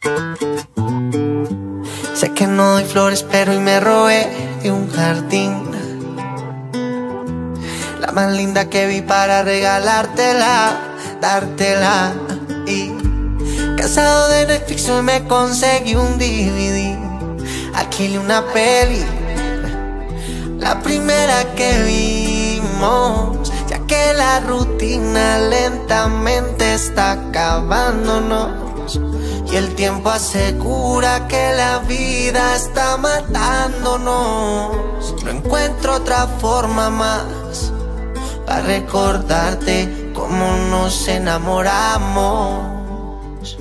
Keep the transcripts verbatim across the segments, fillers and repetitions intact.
Sé que no doy flores, pero hoy me robé de un jardín la más linda que vi para regalártela, dártela. Y cansado de Netflix hoy me conseguí un D V D, alquilé una peli, la primera que vimos, ya que la rutina lentamente está acabándonos y el tiempo asegura que la vida está matándonos. No encuentro otra forma más para recordarte cómo nos enamoramos.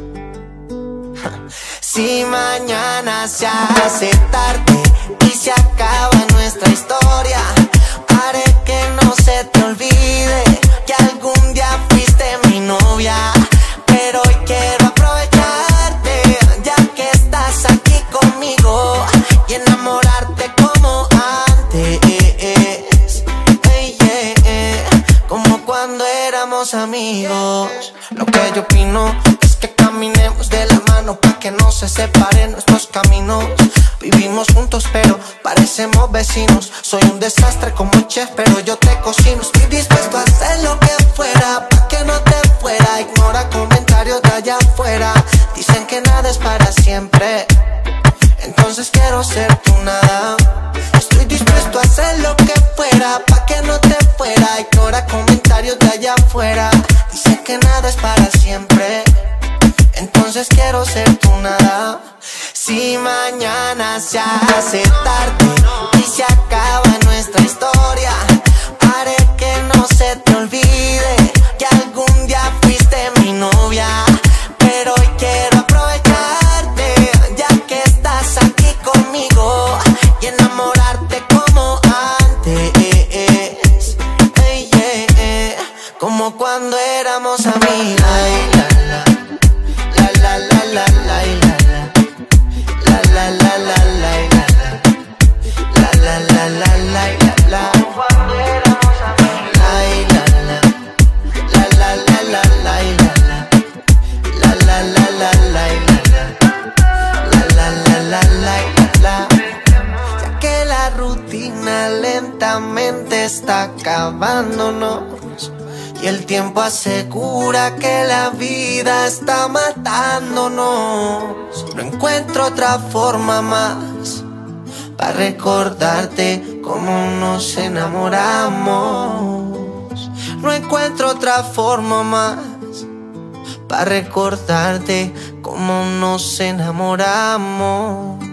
Si mañana se hace tarde y se acaba nuestra historia, haré que no se te olvide que algún día fuiste mi novia. Pero hoy quiero aprovecharte, ya que estás aquí conmigo, y enamorarte como antes, hey, yeah, yeah, como cuando éramos amigos. Lo que yo opino es que caminemos de la mano pa' que no se separen nuestros caminos. Vivimos juntos pero parecemos vecinos. Soy un desastre como chef pero yo te cocino. Estoy dispuesto a hacer lo que fuera pa' que no te fuera. Ignora comentarios de allá afuera. Dicen que nada es para siempre, entonces quiero ser tu nada. Estoy dispuesto a hacer lo que fuera pa' que no te fuera. Ignora comentarios de allá afuera. Dicen que nada es para siempre, entonces quiero ser tu nada. Si mañana se hace tarde y se acaba nuestra historia, haré que no se te olvide que algún día fuiste mi novia. Pero hoy quiero aprovecharte, ya que estás aquí conmigo, y enamorarte como antes, hey, yeah, yeah, como cuando éramos amigos. La la la la la la la la la la la la la la la la la. Cuando éramos amigos. La la la la la la la la la la la la la la la. Ya que la rutina lentamente está acabándonos y el tiempo asegura que la vida está matándonos. No encuentro otra forma más para recordarte cómo nos enamoramos. No encuentro otra forma más para recordarte cómo nos enamoramos.